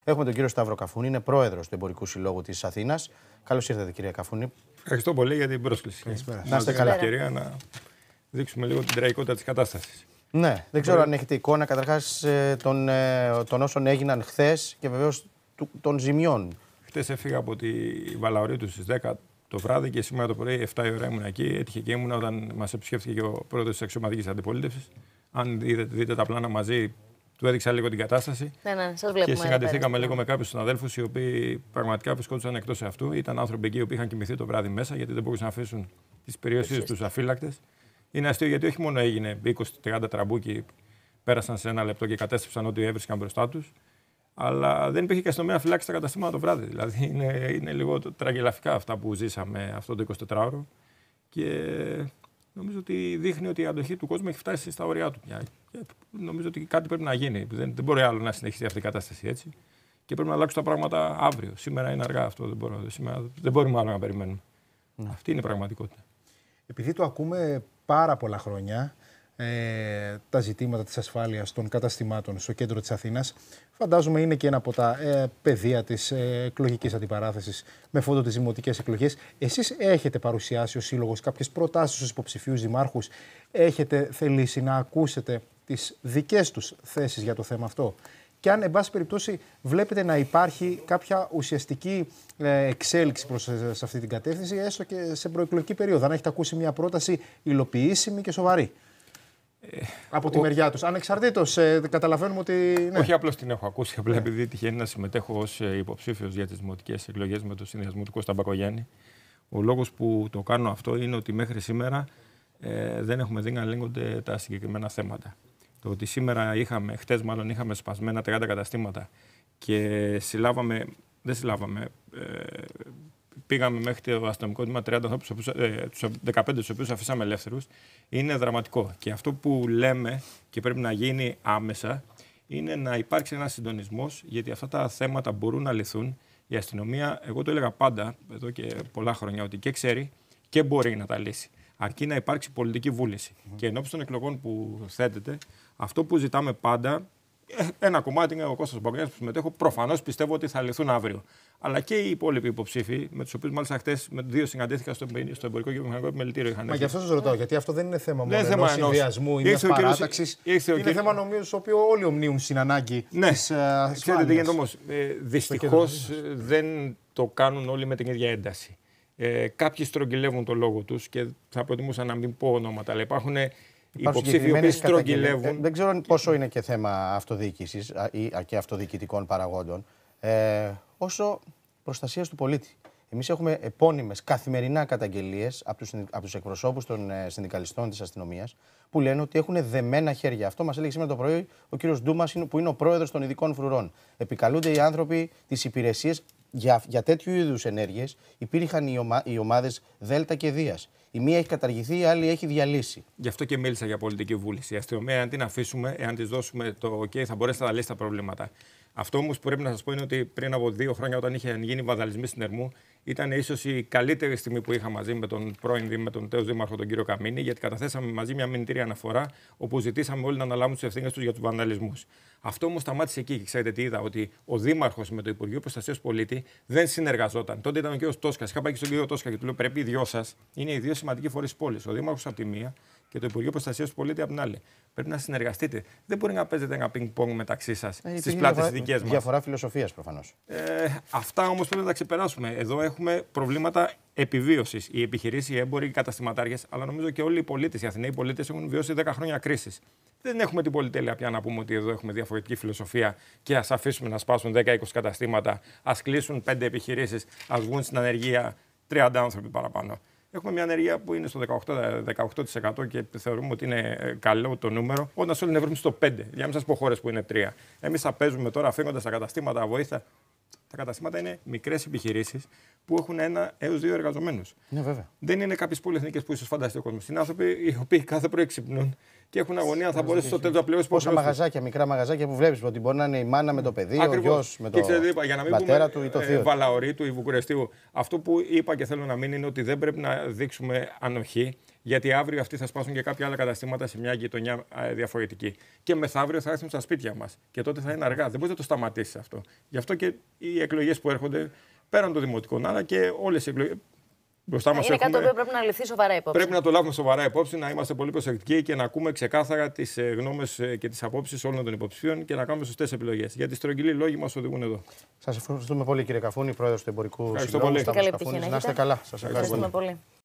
Έχουμε τον κύριο Σταύρο Καφούνη, είναι πρόεδρος του Εμπορικού Συλλόγου της Αθήνας. Καλώς ήρθατε, κύριε Καφούνη. Ευχαριστώ πολύ για την πρόσκληση. Να είστε καλά. Ευκαιρία να δείξουμε λίγο την τραγικότητα της κατάστασης. Ναι, δεν ξέρω αν έχετε εικόνα καταρχάς των όσων έγιναν χθες και βεβαίως των ζημιών. Χθες έφυγα από τη Βαλαωρίτου στις 10 το βράδυ και σήμερα το πρωί 7 η ώρα ήμουν εκεί. Έτυχε και ήμουν όταν μας επισκέφθηκε και ο πρόεδρος της αξιωματικής αντιπολίτευσης. Αν δείτε τα πλάνα μαζί, του έδειξα λίγο την κατάσταση. Ναι, σας βλέπουμε. Και συναντηθήκαμε λίγο με κάποιους συναδέλφους οι οποίοι πραγματικά βρισκόντουσαν εκτός αυτού. Ήταν άνθρωποι εκεί οι οποίοι είχαν κοιμηθεί το βράδυ μέσα γιατί δεν μπορούσαν να αφήσουν τις περιοχές τους αφύλακτες. Είναι αστείο γιατί όχι μόνο έγινε 20-30 τραμπούκι, πέρασαν σε ένα λεπτό και κατέστρεψαν ό,τι έβρισκαν μπροστά τους, αλλά δεν υπήρχε και αστυνομία να φυλάξει τα καταστήματα το βράδυ. Δηλαδή είναι λίγο τραγελαφικά αυτά που ζήσαμε αυτό το 24ωρο. Και νομίζω ότι δείχνει ότι η αντοχή του κόσμου έχει φτάσει στα όρια του πια. Και νομίζω ότι κάτι πρέπει να γίνει. Δεν μπορεί άλλο να συνεχίσει αυτή η κατάσταση έτσι. Και πρέπει να αλλάξουν τα πράγματα αύριο. Σήμερα είναι αργά αυτό. Δεν μπορούμε άλλο να περιμένουμε. Αυτή είναι η πραγματικότητα. Επειδή το ακούμε πάρα πολλά χρόνια, τα ζητήματα της ασφάλειας των καταστημάτων στο κέντρο της Αθήνας, φαντάζομαι είναι και ένα από τα πεδία της εκλογικής αντιπαράθεσης με φόντο τις δημοτικές εκλογές. Εσείς έχετε παρουσιάσει ως σύλλογος κάποιες προτάσεις στους υποψηφίους δημάρχους, έχετε θελήσει να ακούσετε τις δικές τους θέσεις για το θέμα αυτό? Και αν, εν πάση περιπτώσει, βλέπετε να υπάρχει κάποια ουσιαστική εξέλιξη προς αυτή την κατεύθυνση, έστω και σε προεκλογική περίοδο, αν έχετε ακούσει μια πρόταση υλοποιήσιμη και σοβαρή από τη μεριά τους. Ανεξαρτήτως, καταλαβαίνουμε ότι. Ναι. Όχι απλώς την έχω ακούσει, απλά επειδή τυχαίνει να συμμετέχω ως υποψήφιος για τις δημοτικές εκλογές με το συνδυασμό του Κώστα Μπακογιάννη. Ο λόγος που το κάνω αυτό είναι ότι μέχρι σήμερα δεν έχουμε δει να λύνονται τα συγκεκριμένα θέματα. Το ότι χτες είχαμε σπασμένα 30 καταστήματα και πήγαμε μέχρι το αστυνομικό τμήμα 30 ανθρώπους, τους 15 τους οποίους αφήσαμε ελεύθερους, είναι δραματικό. Και αυτό που λέμε και πρέπει να γίνει άμεσα είναι να υπάρξει ένας συντονισμός, γιατί αυτά τα θέματα μπορούν να λυθούν. Η αστυνομία, εγώ το έλεγα πάντα εδώ και πολλά χρόνια, ότι και ξέρει και μπορεί να τα λύσει. Αρκεί να υπάρξει πολιτική βούληση. Και ενώπιση των εκλογών που θέτεται, αυτό που ζητάμε πάντα, ένα κομμάτι είναι ο Κώστας Μπακογιάννης που συμμετέχω, προφανώς πιστεύω ότι θα λυθούν αύριο. Αλλά και οι υπόλοιποι υποψήφοι, με τους οποίους μάλιστα χτες με δύο συναντήθηκα στο Εμπορικό και Βιομηχανικό Επιμελητήριο. Μα γι' αυτό σας ρωτάω, γιατί αυτό δεν είναι θέμα μόνο ενός συνδυασμού ή μιας παράταξης. Είναι θέμα, νομίζω, στο οποίο όλοι ομνύουν στην ανάγκη της ασφάλειας. Ξέρετε τι γίνεται όμως. Δυστυχώς δεν το κάνουν όλοι με την ίδια ένταση. Κάποιοι στρογγυλεύουν το λόγο τους και θα προτιμούσα να μην πω ονόματα, αλλά υπάρχουν υποψήφοι που στρογγυλεύουν. Δεν ξέρω πόσο είναι και θέμα αυτοδιοίκησης και αυτοδιοικητικών παραγόντων, όσο προστασίας του πολίτη. Εμείς έχουμε επώνυμες καθημερινά καταγγελίες από τους εκπροσώπους των συνδικαλιστών της αστυνομίας που λένε ότι έχουν δεμένα χέρια. Αυτό μας έλεγε σήμερα το πρωί ο κύριος Ντούμας, που είναι ο πρόεδρος των ειδικών φρουρών. Επικαλούνται οι άνθρωποι τις υπηρεσίες. Για τέτοιου είδους ενέργειες υπήρχαν οι ομάδες Δέλτα και Δίας. Η μία έχει καταργηθεί, η άλλη έχει διαλύσει. Γι' αυτό και μίλησα για πολιτική βούληση. Η αστυνομία, αν την αφήσουμε, εάν της δώσουμε το OK, θα μπορέσει να τα λύσει τα προβλήματα. Αυτό όμως που πρέπει να σας πω είναι ότι πριν από 2 χρόνια, όταν είχε γίνει βανδαλισμοί στην Ερμού, ήταν ίσως η καλύτερη στιγμή που είχα μαζί με τον πρώην με τον τέος δήμαρχο, τον κύριο Καμίνη, γιατί καταθέσαμε μαζί μια μηνυτήρια αναφορά, όπου ζητήσαμε όλοι να αναλάβουν τις ευθύνες τους για τους βανδαλισμούς. Αυτό όμως σταμάτησε εκεί και ξέρετε τι είδα, ότι ο Δήμαρχος με το Υπουργείο Προστασίας Πολίτη δεν συνεργαζόταν. Τότε ήταν ο κύριος Τόσκας. Είχα πάει και στον κύριο Τόσκα και του λέω: πρέπει οι δυο σας, είναι οι δύο σημαντικοί φορείς της πόλης. Ο Δήμαρχος από τη μία και το Υπουργείο Προστασίας του Πολίτη από την άλλη. Πρέπει να συνεργαστείτε. Δεν μπορεί να παίζετε ένα πινκ-πονγκ μεταξύ σας στις πλάτες δικές μας. Διαφορά φιλοσοφίας προφανώς. Αυτά όμως πρέπει να τα ξεπεράσουμε. Εδώ έχουμε προβλήματα επιβίωσης. Οι επιχειρήσεις, οι έμποροι, οι καταστηματάρχες, αλλά νομίζω και όλοι οι πολίτες, οι Αθηναίοι πολίτες έχουν βιώσει 10 χρόνια κρίσης. Δεν έχουμε την πολυτέλεια πια να πούμε ότι εδώ έχουμε διαφορετική φιλοσοφία και ας αφήσουμε να σπάσουν 10-20 καταστήματα, ας κλείσουν 5 επιχειρήσεις, ας βγουν στην ανεργία 30 άνθρωποι παραπάνω. Έχουμε μια ανεργία που είναι στο 18% και θεωρούμε ότι είναι καλό το νούμερο, όταν σε όλη την Ευρώπη στο 5%. Για να μην σας πω χώρες που είναι 3%. Εμείς θα παίζουμε τώρα αφήνοντας τα καταστήματα βοήθεια. Τα καταστήματα είναι μικρές επιχειρήσεις που έχουν 1 έως 2 εργαζομένους. Ναι, βέβαια. Δεν είναι κάποιες πολυεθνικές που ίσως φανταστεί ο κόσμος. Είναι άνθρωποι οι οποίοι κάθε πρωί ξυπνούν, και έχουν αγωνία αν θα μπορέσει στο τέλος να πληρώσει Πόσα μαγαζάκια, μικρά μαγαζάκια που βλέπει ότι μπορεί να είναι η μάνα με το παιδί, ο γιος με τον πατέρα του ή το θείο. Βαλαωρίτου ή Βουκουρεστίου. Αυτό που είπα και θέλω να μείνει είναι ότι δεν πρέπει να δείξουμε ανοχή, γιατί αύριο αυτοί θα σπάσουν και κάποια άλλα καταστήματα σε μια γειτονιά διαφορετική. Και μεθαύριο θα έρθουν στα σπίτια μας. Και τότε θα είναι αργά. Δεν μπορεί να το σταματήσει αυτό. Γι' αυτό και οι εκλογές που έρχονται πέραν των δημοτικών, αλλά και όλες οι εκλογές. Είναι κάτι το οποίο πρέπει να ληφθεί σοβαρά υπόψη. Πρέπει να το λάβουμε σοβαρά υπόψη, να είμαστε πολύ προσεκτικοί και να ακούμε ξεκάθαρα τις γνώμες και τις απόψεις όλων των υποψηφίων και να κάνουμε σωστές επιλογές. Γιατί οι στρογγυλοί λόγοι μας οδηγούν εδώ. Σας ευχαριστούμε πολύ, κύριε Καφούνη, πρόεδρος του Εμπορικού Συλλόγου. Να είστε καλά. Σας ευχαριστούμε πολύ.